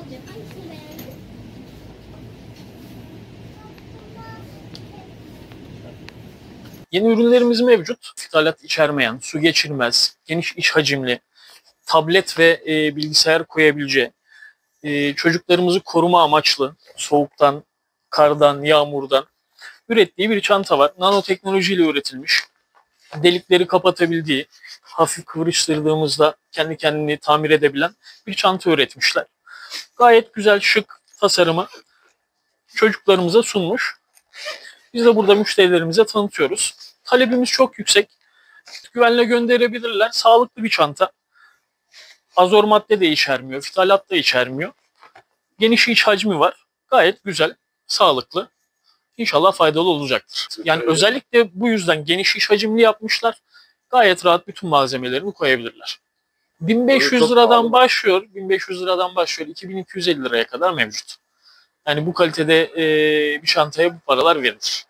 Yeni ürünlerimiz mevcut. Fitalat içermeyen, su geçirmez, geniş iç hacimli, tablet ve bilgisayar koyabileceği, çocuklarımızı koruma amaçlı soğuktan, kardan, yağmurdan ürettiği bir çanta var. Nanoteknolojiyle üretilmiş. Delikleri kapatabildiği, hafif kıvrıştırdığımızda kendi kendini tamir edebilen bir çanta üretmişler. Gayet güzel, şık tasarımı çocuklarımıza sunmuş. Biz de burada müşterilerimize tanıtıyoruz. Talebimiz çok yüksek. Güvenle gönderebilirler. Sağlıklı bir çanta. Azor madde de içermiyor, fitalat da içermiyor. Geniş iç hacmi var. Gayet güzel, sağlıklı. İnşallah faydalı olacaktır. Yani özellikle bu yüzden geniş iç hacimli yapmışlar. Gayet rahat bütün malzemelerini koyabilirler. 1500 liradan başlıyor. 1500 liradan başlıyor. 2250 liraya kadar mevcut. Yani bu kalitede bir çantaya bu paralar verilir.